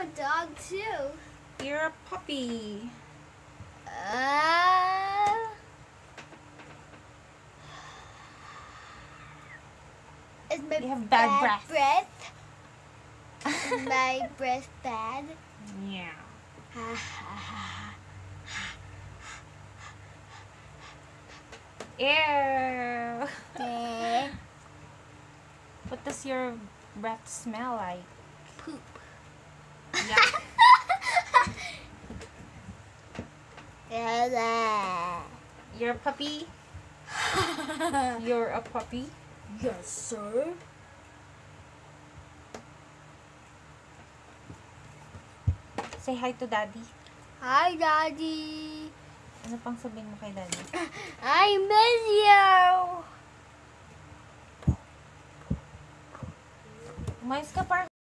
dog too. You're a puppy. Is my You have bad breath? Is my breath bad? Yeah. Ew. What does your breath smell like? Poop. Yeah. You're a puppy? You're a puppy? Yes, sir. Say hi to Daddy. Hi, Daddy. Ano pang sabihin mo kay Daddy? I miss you. Umayos ka, parang